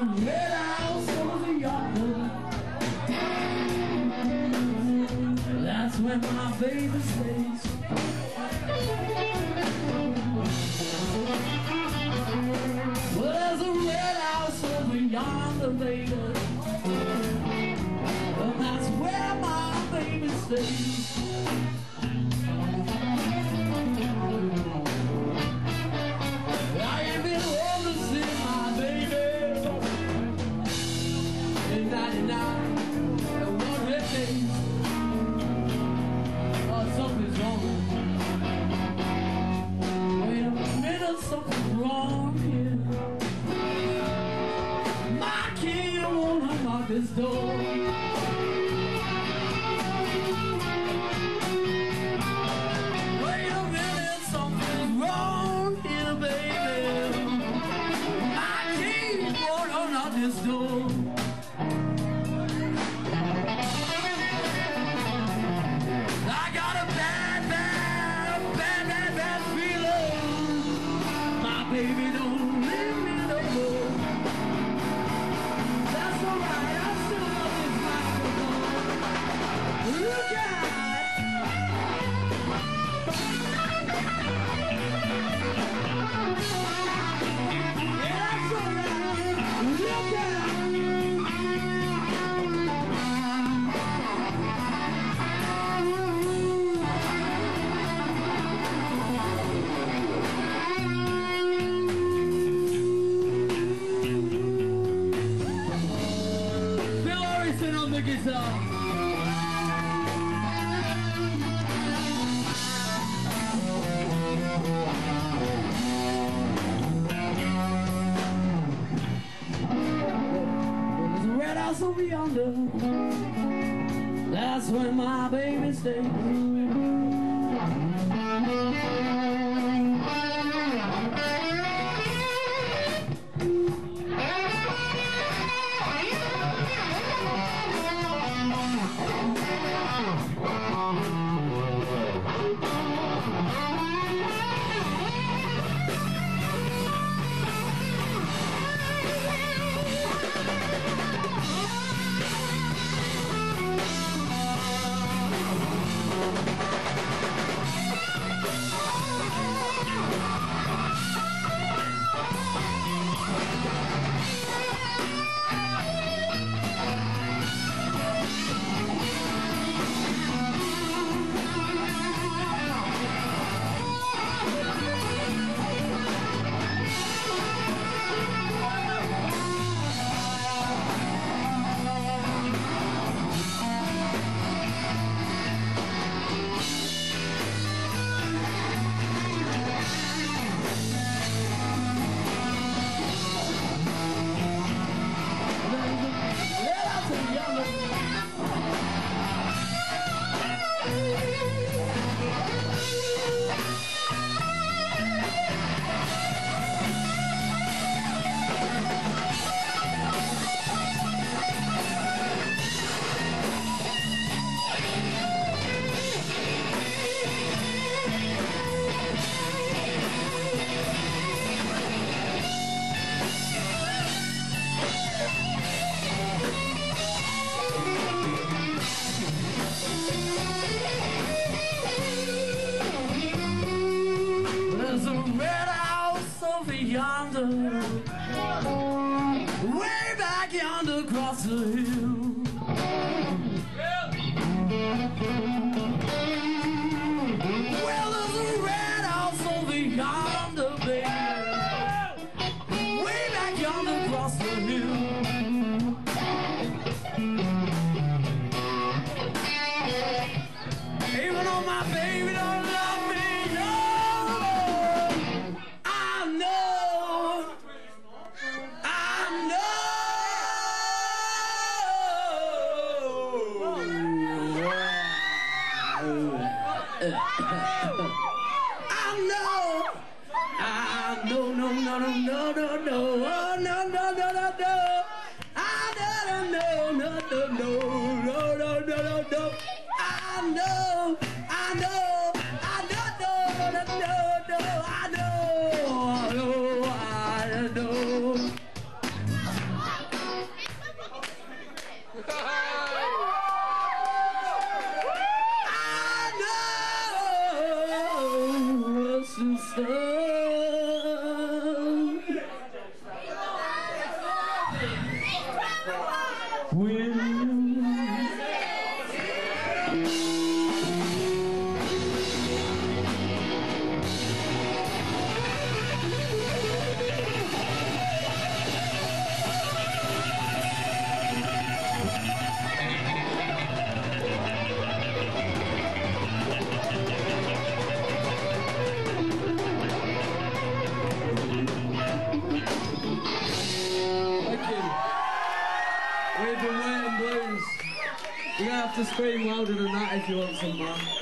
red house over yonder. That's where my baby stays. Well, there's a red house over yonder, baby, and that's where my baby stays. I ain't been home to see my baby in 99 and 100 days. Oh, something's wrong. Wait a minute, something's wrong here. My kid won't unlock this door. Wait a minute, something's wrong here, baby. My kid won't unlock this door. I got a bad feeling. My baby don't leave me no more. That's alright, I still love this microphone. Look out! Yeah, that's alright. Look out! On the guitar. There's a red house over yonder. That's where my baby stays. There's a red house over yonder, way back yonder across the hill. Well, there's a red house over yonder, baby, way back yonder across the hill. Even though my baby don't love me, no, I know, I know, no, no, no, no, no, no, oh, no, no, no, no, no, I don't know, no, no, no, no, no, no, no, no. I know, We've been waiting blues. You're gonna have to scream louder than that if you want some more.